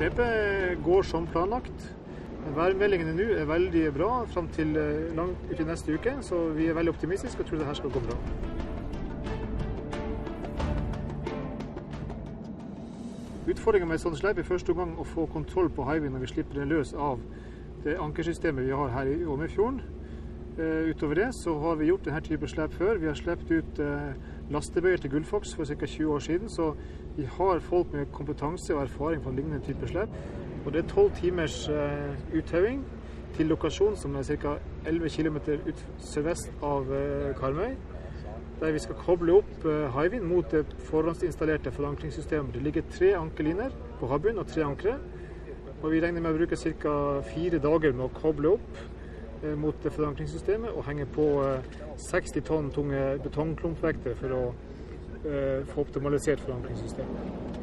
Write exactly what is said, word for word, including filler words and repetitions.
Slepet går som planlagt. Værmeldingene nå er veldig bra frem til langt ut i neste uke, så vi er veldig optimistiske og tror det her skal gå bra. Utfordringen med et sånt slep er første gang å få kontroll på Hywind når vi slipper den løs av det ankersystemet vi har her i Åmøyfjorden. Utover det så har vi gjort denne type slep før. Vi har slept ut lastebøyer til Gullfaks for ca. tjue år siden, så vi har folk med kompetanse og erfaring fra lignende type slep. Og det er tolv timers uh, utheving til lokasjon som er ca. elleve kilometer ut sørvest av uh, Karmøy, der vi skal koble opp uh, Hywind mot det forhåndsinstallerte forankringssystemet. Det ligger tre ankerliner på havbunnen og tre ankre, og vi regner med å bruke ca. fire dager med å koble opp uh, mot det forankringssystemet og henge på uh, seksti tonn tunge betongklumpvekter for å uh, få optimalisert forankringssystemet.